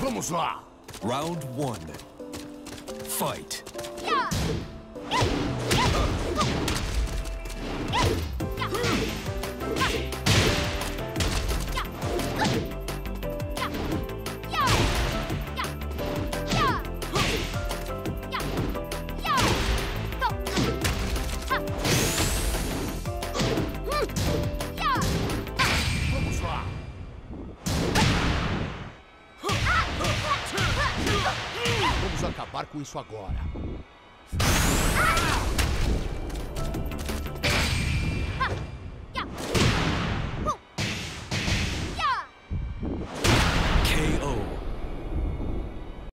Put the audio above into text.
Vamos lá! Round 1. Fight. Vamos lá! Vamos acabar com isso agora.